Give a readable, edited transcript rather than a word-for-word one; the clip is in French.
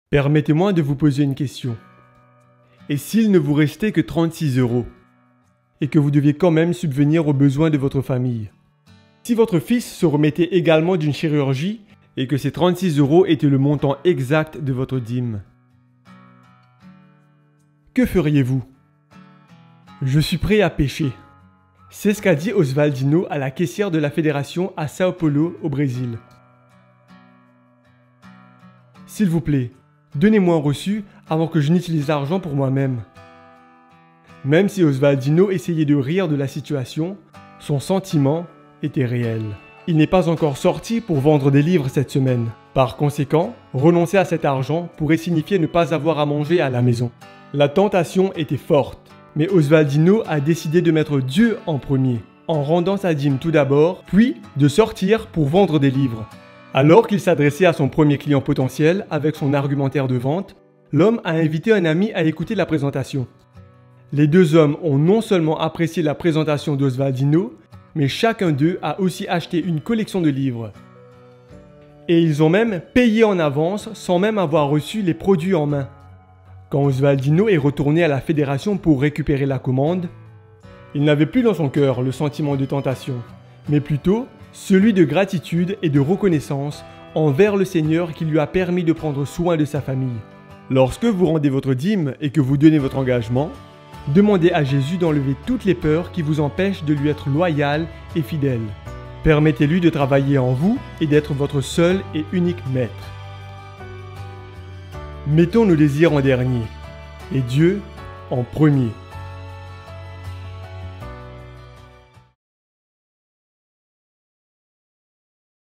Permettez-moi de vous poser une question. Et s'il ne vous restait que 36 € et que vous deviez quand même subvenir aux besoins de votre famille? Si votre fils se remettait également d'une chirurgie et que ces 36 € étaient le montant exact de votre dîme, que feriez-vous? Je suis prêt à pécher. C'est ce qu'a dit Oswaldino à la caissière de la fédération à Sao Paulo, au Brésil. S'il vous plaît, donnez-moi un reçu avant que je n'utilise l'argent pour moi-même. Même si Oswaldino essayait de rire de la situation, son sentiment était réel. Il n'est pas encore sorti pour vendre des livres cette semaine. Par conséquent, renoncer à cet argent pourrait signifier ne pas avoir à manger à la maison. La tentation était forte, mais Oswaldino a décidé de mettre Dieu en premier, en rendant sa dîme tout d'abord, puis de sortir pour vendre des livres. Alors qu'il s'adressait à son premier client potentiel avec son argumentaire de vente, l'homme a invité un ami à écouter la présentation. Les deux hommes ont non seulement apprécié la présentation d'Oswaldino, mais chacun d'eux a aussi acheté une collection de livres. Et ils ont même payé en avance sans même avoir reçu les produits en main. Quand Oswaldino est retourné à la fédération pour récupérer la commande, il n'avait plus dans son cœur le sentiment de tentation, mais plutôt celui de gratitude et de reconnaissance envers le Seigneur qui lui a permis de prendre soin de sa famille. Lorsque vous rendez votre dîme et que vous donnez votre engagement, demandez à Jésus d'enlever toutes les peurs qui vous empêchent de lui être loyal et fidèle. Permettez-lui de travailler en vous et d'être votre seul et unique maître. Mettons nos désirs en dernier et Dieu en premier.